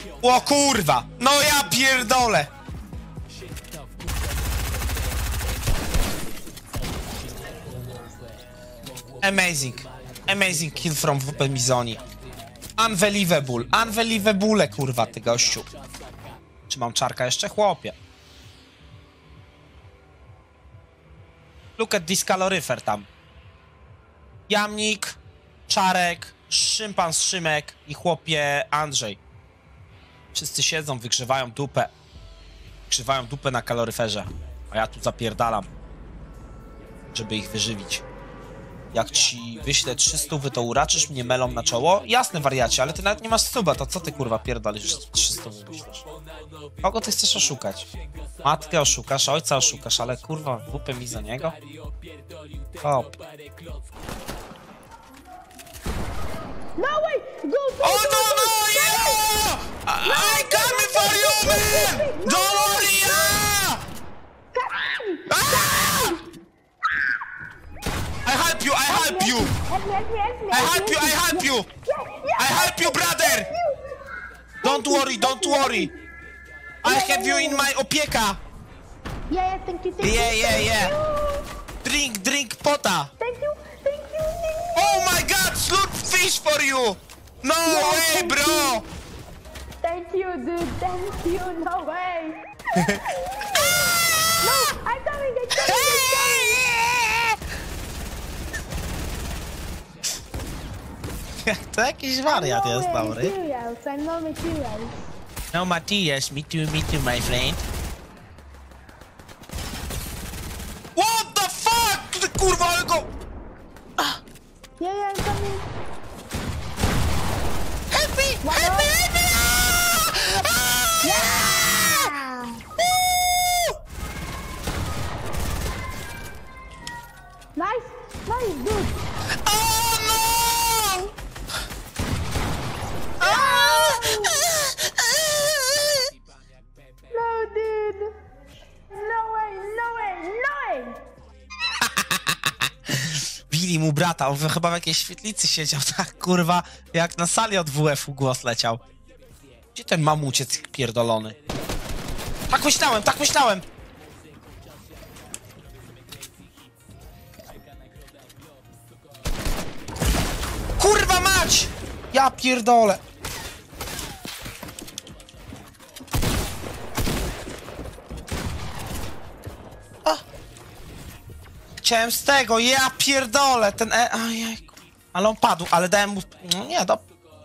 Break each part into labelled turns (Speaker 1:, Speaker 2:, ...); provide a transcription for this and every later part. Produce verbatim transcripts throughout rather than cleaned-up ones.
Speaker 1: O kurwa! No ja pierdolę! Amazing. Amazing kill from W P Mizoni. Unbelievable. Unbelievable, kurwa, ty gościu. Czy mam czarka jeszcze? Chłopie. Look at this kaloryfer tam. Jamnik, czarek, szympans Szymek i chłopie Andrzej. Wszyscy siedzą, wygrzewają dupę. Wygrzewają dupę na kaloryferze. A ja tu zapierdalam, żeby ich wyżywić. Jak ci wyślę trzy stówy, to uraczysz mnie melą na czoło? Jasne, wariacie, ale ty nawet nie masz stuba, to co ty kurwa pierdolisz, że trzy stówy wyślesz? Kogo ty chcesz oszukać? Matkę oszukasz, ojca oszukasz, ale kurwa wupę mi za niego? Hop.
Speaker 2: No way! Go, go,
Speaker 1: Oh
Speaker 2: go,
Speaker 1: no,
Speaker 2: go,
Speaker 1: no, yeah! I, I coming for you, man! Don't worry, yeah! Ah! I help you, I help you!
Speaker 2: Help me, help me, help me,
Speaker 1: I help you, I help you! I help you, brother! Don't worry, don't worry! I have you in my opieka!
Speaker 2: Yeah, yeah, thank you, thank
Speaker 1: Yeah,
Speaker 2: you.
Speaker 1: yeah,
Speaker 2: thank
Speaker 1: yeah.
Speaker 2: you.
Speaker 1: Drink, drink pota!
Speaker 2: Thank you, thank you, thank you.
Speaker 1: Oh my god, slurp fish for you! No
Speaker 2: Yeah,
Speaker 1: way,
Speaker 2: thank
Speaker 1: bro!
Speaker 2: you. Thank you, dude, thank you, no way. No, I'm coming, I'm coming, I'm coming.
Speaker 1: To jakiś wariat
Speaker 2: No
Speaker 1: jest,
Speaker 2: way,
Speaker 1: dobry.
Speaker 2: materials, I know materials.
Speaker 1: No Matthias, me too, me too, my friend. What the fuck? Ty kurwa, ale go...
Speaker 2: Yeah, yeah, I'm coming.
Speaker 1: Help me!
Speaker 2: One
Speaker 1: Help me!
Speaker 2: more.
Speaker 1: Help me! Ah! Ah!
Speaker 2: Yeah!
Speaker 1: Woo!
Speaker 2: Nice, nice, dude.
Speaker 1: Oh no! Ah!
Speaker 2: No, dude. No way, no way, no way.
Speaker 1: Bili mu brata, on chyba w jakiejś świetlicy siedział, tak kurwa, jak na sali od W F-u głos leciał. Gdzie ten mamuciec pierdolony? Tak myślałem, tak myślałem! Kurwa mać! Ja pierdolę! A! Chciałem z tego, ja pierdolę, ten e... Ajajku. Ale on padł, ale dałem mu... No nie, do...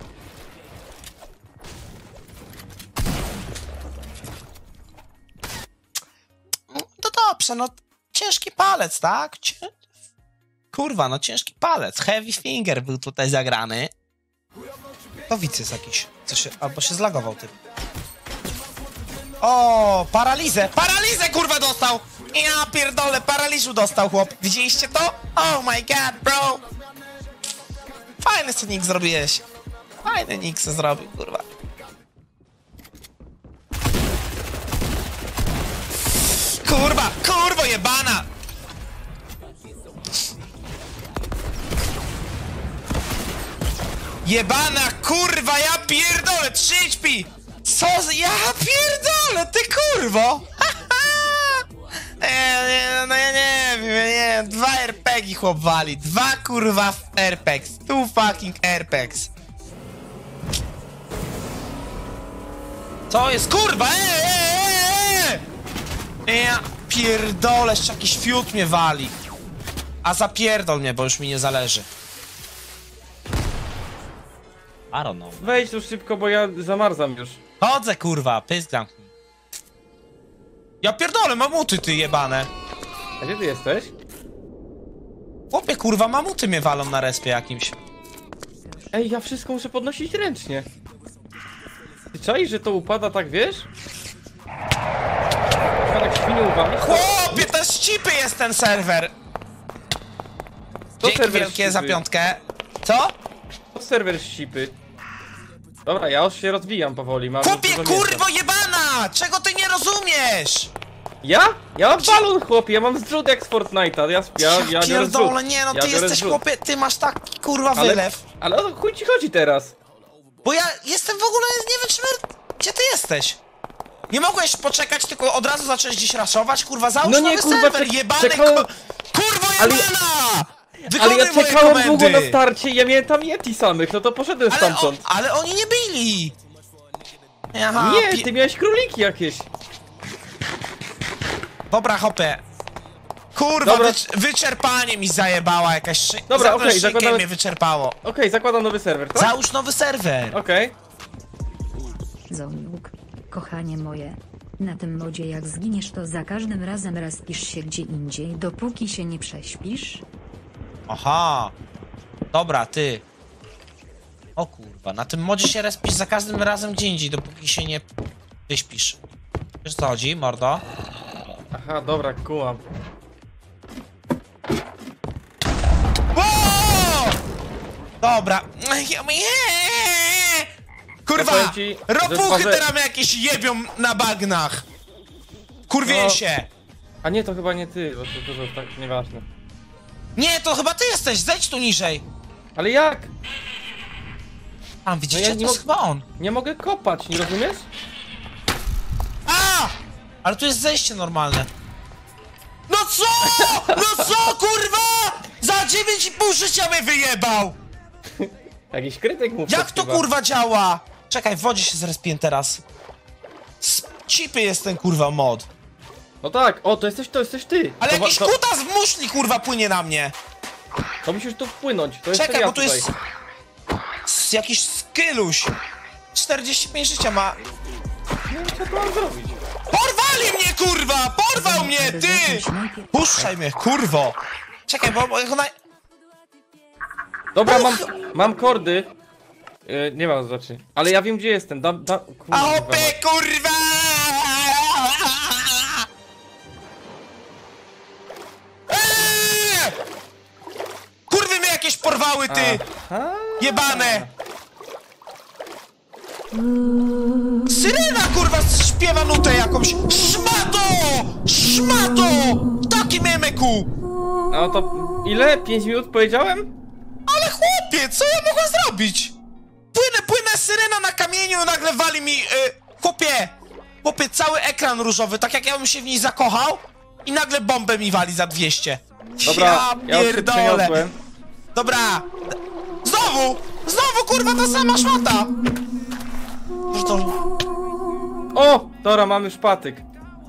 Speaker 1: No dobrze, no ciężki palec, tak? Cię... Kurwa, no ciężki palec. Heavy finger był tutaj zagrany. To widz jest jakiś. Co się... Albo się zlagował typ. O, paralizę! Paralizę kurwa dostał! Ja pierdolę, paraliżu dostał chłop. Widzieliście to? Oh my god, bro! Fajny co nick zrobiłeś. Fajny nick co zrobił, kurwa. Kurwa, kurwo jebana! Jebana, kurwa, ja pierdolę, trzy H P! Co z... Ja pierdolę, ty kurwo! e, no ja nie wiem, ja nie wiem, dwa R P G chłop wali, dwa kurwa R P Gs, two fucking R P Gs. Co jest, kurwa, eee, eee, eee! Ja pierdolę, jeszcze jakiś fiut mnie wali. A zapierdol mnie, bo już mi nie zależy. I don't know.
Speaker 3: Wejdź tu szybko, bo ja zamarzam już.
Speaker 1: Chodzę, kurwa, pysk zamknij. Ja pierdolę, mamuty ty jebane.
Speaker 3: A gdzie ty jesteś?
Speaker 1: Chłopie, kurwa, mamuty mnie walą na respie jakimś.
Speaker 3: Ej, ja wszystko muszę podnosić ręcznie. Ty czaisz, że to upada tak, wiesz? Ja tak świnią wam.
Speaker 1: Chłopie, to z cipy jest ten serwer.
Speaker 3: To
Speaker 1: Dzięki
Speaker 3: serwer
Speaker 1: wielkie
Speaker 3: ścipy.
Speaker 1: za piątkę. Co?
Speaker 3: To serwer ścipy. Dobra, ja już się rozwijam powoli, mam
Speaker 1: Chłopie,
Speaker 3: dużo miejsca.
Speaker 1: kurwo jebana! Czego ty nie rozumiesz?
Speaker 3: Ja? Ja mam balon, chłopie, ja mam zrzut jak z Fortnite'a, ja, ja, ja,
Speaker 1: Ja
Speaker 3: biorę
Speaker 1: pierdolę,
Speaker 3: zrzut.
Speaker 1: nie no,
Speaker 3: ja
Speaker 1: ty
Speaker 3: biorę
Speaker 1: jesteś
Speaker 3: zrzut.
Speaker 1: chłopie, ty masz taki kurwa
Speaker 3: Ale,
Speaker 1: wylew.
Speaker 3: ale o chuj ci chodzi teraz?
Speaker 1: Bo ja jestem w ogóle, nie wiem czy my Gdzie ty jesteś? Nie mogłeś poczekać, tylko od razu zacząłeś gdzieś raszować? Kurwa, załóż
Speaker 3: No nie,
Speaker 1: nowy
Speaker 3: kurwa,
Speaker 1: serwer,
Speaker 3: czek-
Speaker 1: jebany
Speaker 3: czekałem-
Speaker 1: ko... Kurwo
Speaker 3: Ale-
Speaker 1: jebana!
Speaker 3: Ale
Speaker 1: Wykonuj
Speaker 3: ja
Speaker 1: moje
Speaker 3: czekałem
Speaker 1: komendy!
Speaker 3: długo na starcie i ja miałem tam Yeti samych, no to poszedłem
Speaker 1: ale, o,
Speaker 3: stamtąd.
Speaker 1: ale oni nie byli! Aha,
Speaker 3: Nie,
Speaker 1: pi-
Speaker 3: ty miałeś króliki jakieś.
Speaker 1: Dobra, hopie. Kurwa,
Speaker 3: Dobra.
Speaker 1: wycz- wyczerpanie mi zajebała jakaś szy...
Speaker 3: Dobra,
Speaker 1: Za
Speaker 3: okej,
Speaker 1: okay,
Speaker 3: zakładamy-
Speaker 1: mnie wyczerpało.
Speaker 3: Okej, zakładam nowy serwer, tak?
Speaker 1: Załóż nowy serwer.
Speaker 3: Okej.
Speaker 4: Zonuk, kochanie moje. Na tym modzie jak zginiesz to za każdym razem respisz się gdzie indziej dopóki się nie prześpisz?
Speaker 1: Aha. Dobra, ty. O kurwa, na tym modzie się respisz za każdym razem gdzie indziej, dopóki się nie wyśpisz. Wiesz co chodzi, mordo?
Speaker 3: Aha, dobra, kułam.
Speaker 1: O! Dobra. Kurwa,
Speaker 3: Ja powiem ci, że
Speaker 1: ropuchy
Speaker 3: dwa-
Speaker 1: teraz mnie jakieś jebią na bagnach. Kurwię
Speaker 3: No.
Speaker 1: się.
Speaker 3: A nie, to chyba nie ty, bo to, to, to tak nieważne.
Speaker 1: Nie, to chyba ty jesteś, zejdź tu niżej.
Speaker 3: Ale jak?
Speaker 1: A, widzicie,
Speaker 3: No ja
Speaker 1: to
Speaker 3: nie
Speaker 1: jest
Speaker 3: mog-
Speaker 1: chyba on.
Speaker 3: Nie mogę kopać, nie rozumiesz?
Speaker 1: A! Ale tu jest zejście normalne. No co? No co, kurwa? Za dziewięć i pół życia mnie wyjebał!
Speaker 3: Jakiś krytyk mu
Speaker 1: Jak
Speaker 3: wszedł
Speaker 1: to
Speaker 3: chyba.
Speaker 1: kurwa działa? Czekaj, w wodzie się zrespię teraz. Z cipy jest ten kurwa mod.
Speaker 3: No tak, o, to jesteś, to jesteś ty.
Speaker 1: Ale
Speaker 3: to, wa-
Speaker 1: jakiś
Speaker 3: to,
Speaker 1: kutas w muszli kurwa płynie na mnie.
Speaker 3: to musisz tu wpłynąć, to jest
Speaker 1: Czekaj,
Speaker 3: ja
Speaker 1: bo tu
Speaker 3: tutaj.
Speaker 1: jest... s- jakiś skyluś. czterdzieści pięć życia ma.
Speaker 3: Nie wiem, co tu mam zrobić.
Speaker 1: Porwali mnie kurwa! Porwał mnie, ty! Puszczaj mnie, kurwo! Czekaj, bo, bo jak ona...
Speaker 3: Dobra, mam, mam kordy. Yy, nie mam znaczy. Ale ja wiem gdzie jestem, dam, dam, kurwa.
Speaker 1: A opie, kurwa! Eee! Kurwy mnie jakieś porwały, ty!
Speaker 3: Aha.
Speaker 1: Jebane! Syrena, kurwa, śpiewa nutę jakąś! Szmato! Szmato! Taki memeku!
Speaker 3: No to ile? pięć minut powiedziałem?
Speaker 1: Ale chłopie, co ja mogłem zrobić? Płynę, płynę, syrena na kamieniu, nagle wali mi... Yy, chłopie! Chłopie, cały ekran różowy, tak jak ja bym się w niej zakochał i nagle bombę mi wali za dwieście.
Speaker 3: Dobra,
Speaker 1: ja
Speaker 3: ja już się
Speaker 1: pierdolę!
Speaker 3: przeniosłem.
Speaker 1: Dobra! Znowu! Znowu, kurwa, ta sama szmata! Że to...
Speaker 3: O! Dobra, mamy szpatyk.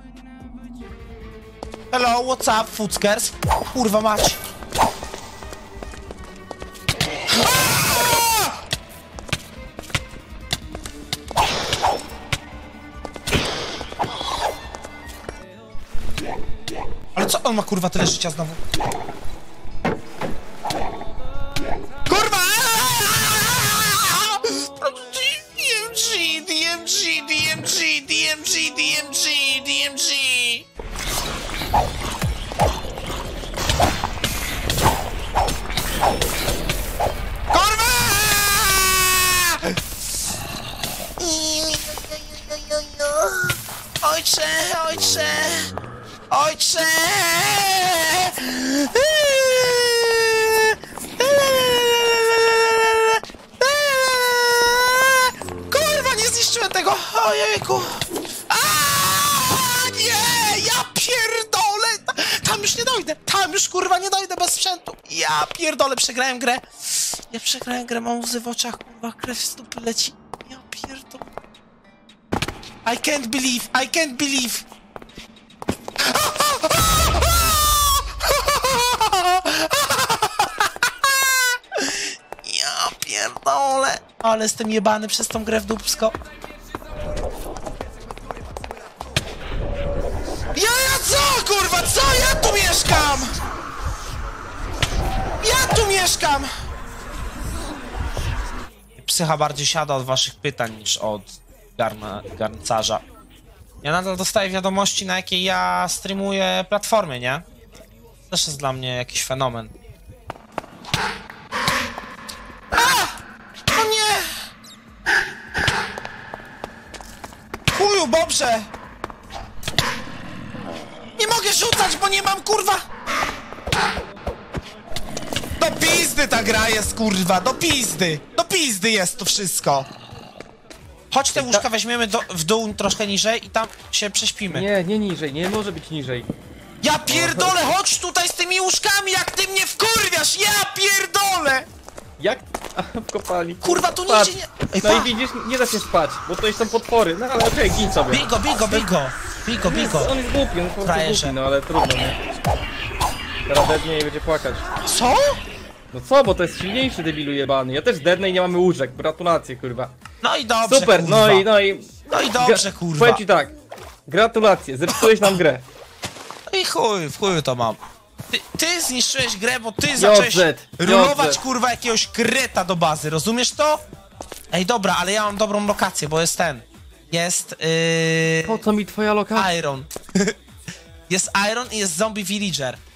Speaker 1: Hello, what's up, Foodskers? Kurwa mać! Aaaa! Ale co on ma, kurwa, tyle życia znowu? Kurwa! D M G, D M G, D M G, D M G, D M G, D M G. Kurwa! Ojcze, ojcze, ojcze! Kurwa, nie zniszczyłem tego! Ojejku! Aaaa! Nie! Ja pierdolę! Tam już nie dojdę! Tam już kurwa nie dojdę bez sprzętu! Ja pierdolę, przegrałem grę! Ja przegrałem grę, mam łzy w oczach, kurwa, krew z dupy leci. Ja pierdolę. I can't believe, I can't believe! Ja pierdolę! Ale jestem jebany przez tą grę w dupsko. Ja, ja co, kurwa, co? Ja tu mieszkam! Ja tu mieszkam! Psycha bardziej siada od waszych pytań niż od garna, garncarza. Ja nadal dostaję wiadomości, na jakiej ja streamuję platformy, nie? To też jest dla mnie jakiś fenomen. A! O nie! Chuju, Bobrze! Nie mogę rzucać, bo nie mam, kurwa! Do pizdy ta gra jest, kurwa, do pizdy! Do pizdy jest to wszystko! Chodź te
Speaker 3: I ta-
Speaker 1: łóżka weźmiemy do, w dół troszkę niżej i tam się prześpimy.
Speaker 3: Nie, nie niżej, nie może być niżej.
Speaker 1: Ja pierdolę, chodź tutaj z tymi łóżkami, jak ty mnie wkurwiasz, ja pierdolę!
Speaker 3: Jak? A, w kopalni.
Speaker 1: Kurwa, tu
Speaker 3: Patrz.
Speaker 1: nigdzie nie... Ej,
Speaker 3: No i
Speaker 1: pa!
Speaker 3: widzisz, nie da się spać, bo to są potwory. No ale okej, gin sobie.
Speaker 1: Bigo, bigo, bigo! Bigo, bigo!
Speaker 3: On jest głupi, on jest po prostu
Speaker 1: Frajerze.
Speaker 3: głupi, no ale trudno, nie? Teraz dednie i będzie płakać.
Speaker 1: Co?
Speaker 3: No co, bo to jest silniejszy debilu jebany. Ja też dednę i nie mamy łóżek, gratulacje, kurwa.
Speaker 1: No i dobrze,
Speaker 3: Super,
Speaker 1: kurwa.
Speaker 3: no i, no i...
Speaker 1: No i dobrze,
Speaker 3: Gra-
Speaker 1: kurwa.
Speaker 3: Powiem ci tak, gratulacje, zepsułeś nam grę.
Speaker 1: No i chuj, w chuju to mam. Ty, ty zniszczyłeś grę, bo ty zacząłeś
Speaker 3: J Z,
Speaker 1: rulować,
Speaker 3: J Z.
Speaker 1: kurwa, jakiegoś kreta do bazy, rozumiesz to? Ej, dobra, ale ja mam dobrą lokację, bo jest ten. Jest, yy...
Speaker 3: Po co mi twoja lokacja?
Speaker 1: Iron. Jest Iron i jest Zombie Villager.